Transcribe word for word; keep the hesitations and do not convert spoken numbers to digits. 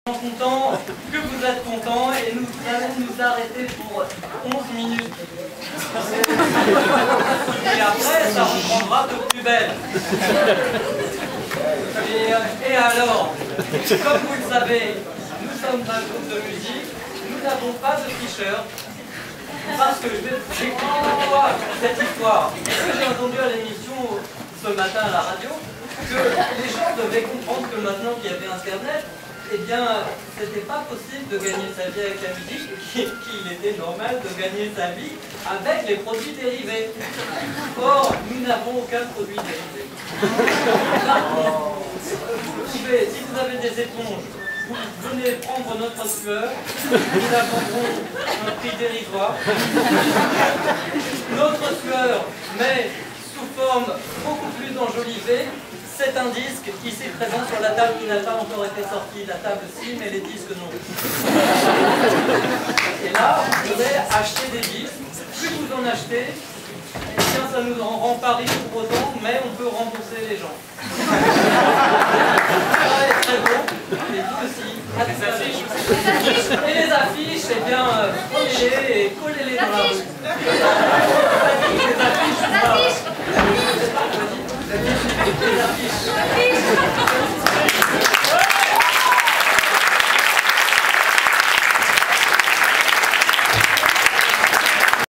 Content que vous êtes content et nous allons nous arrêter pour onze minutes. Et après, ça reprendra de plus belle. Et, et alors, comme vous le savez, nous sommes un groupe de musique, nous n'avons pas de t-shirt. Parce que je vais vous expliquer pourquoi cette histoire. Parce que j'ai entendu à l'émission ce matin à la radio que les gens devaient comprendre que maintenant qu'il y avait Internet, eh bien, c'était pas possible de gagner sa vie avec la musique, qu'il était normal de gagner sa vie avec les produits dérivés. Or, nous n'avons aucun produit dérivé. Vous pouvez, si vous avez des éponges, vous venez prendre notre sueur, nous la vendrons un prix dérisoire. Notre sueur, mais sous forme beaucoup plus enjolivée, c'est un disque ici présent sur la table qui n'a pas encore été sorti. La table si, mais les disques non. Et là, vous pourrez acheter des disques. Plus vous en achetez, eh bien, ça nous en rend pas riche pour autant, mais on peut rembourser les gens. Ça est très beau. Et vous aussi. Et les affiches, eh bien, prenez-les et collez